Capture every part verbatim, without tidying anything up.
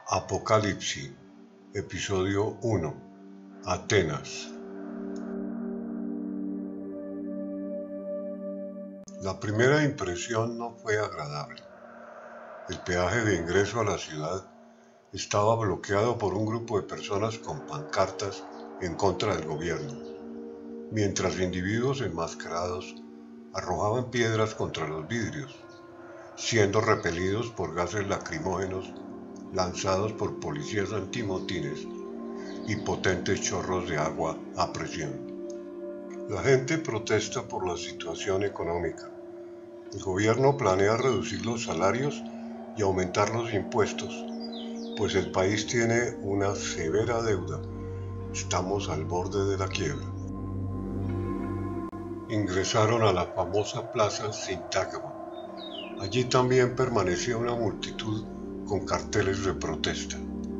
Apocalipsis, episodio uno. Atenas. La primera impresión no fue agradable. El peaje de ingreso a la ciudad estaba bloqueado por un grupo de personas con pancartas en contra del gobierno, mientras individuos enmascarados arrojaban piedras contra los vidrios, siendo repelidos por gases lacrimógenos lanzados por policías antimotines y potentes chorros de agua a presión. La gente protesta por la situación económica. El gobierno planea reducir los salarios y aumentar los impuestos, pues el país tiene una severa deuda. Estamos al borde de la quiebra. Ingresaron a la famosa plaza Sintagma. Allí también permanecía una multitud con carteles de protesta.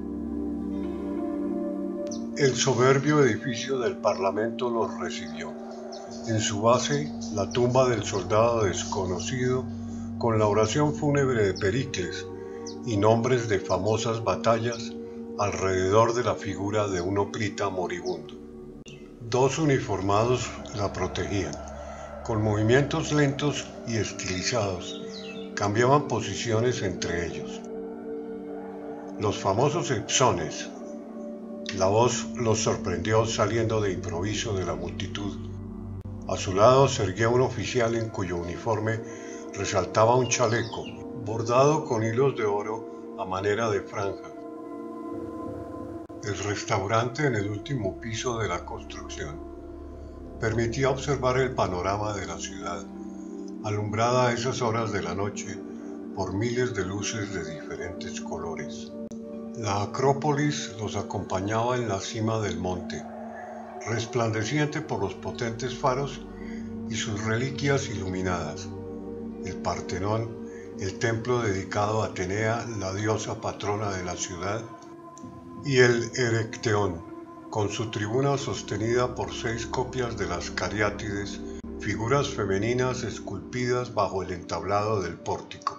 El soberbio edificio del Parlamento los recibió. En su base, la tumba del soldado desconocido, con la oración fúnebre de Pericles y nombres de famosas batallas alrededor de la figura de un hoplita moribundo. Dos uniformados la protegían. Con movimientos lentos y estilizados, cambiaban posiciones entre ellos. Los famosos epsones. La voz los sorprendió saliendo de improviso de la multitud. A su lado se erguía un oficial en cuyo uniforme resaltaba un chaleco bordado con hilos de oro a manera de franja. El restaurante en el último piso de la construcción permitía observar el panorama de la ciudad, alumbrada a esas horas de la noche por miles de luces de diferentes colores. La Acrópolis los acompañaba en la cima del monte, resplandeciente por los potentes faros y sus reliquias iluminadas. El Partenón, el templo dedicado a Atenea, la diosa patrona de la ciudad, y el Erecteón, con su tribuna sostenida por seis copias de las Cariátides, figuras femeninas esculpidas bajo el entablado del pórtico.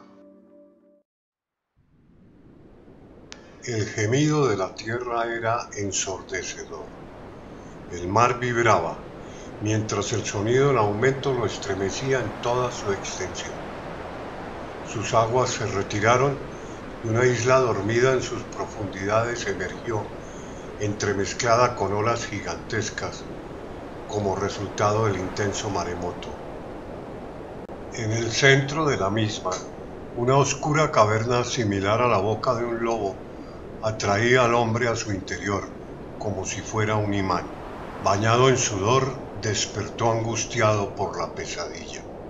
El gemido de la tierra era ensordecedor. El mar vibraba, mientras el sonido en aumento lo estremecía en toda su extensión. Sus aguas se retiraron y una isla dormida en sus profundidades emergió, entremezclada con olas gigantescas, como resultado del intenso maremoto. En el centro de la misma, una oscura caverna similar a la boca de un lobo atraía al hombre a su interior, como si fuera un imán. Bañado en sudor, despertó angustiado por la pesadilla.